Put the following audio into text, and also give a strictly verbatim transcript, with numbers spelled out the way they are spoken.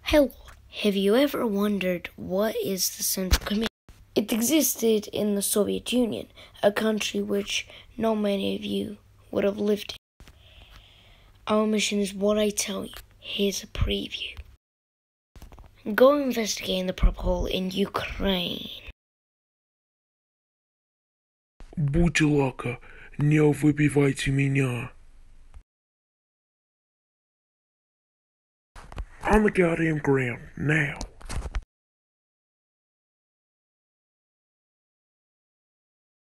Hello, have you ever wondered what is the Central Committee? It existed in the Soviet Union, a country which not many of you would have lived in. Our mission is what I tell you. Here's a preview. Go investigate the prop hole in Ukraine. Будьте ласка, не выбивайте меня. On the goddamn ground, now.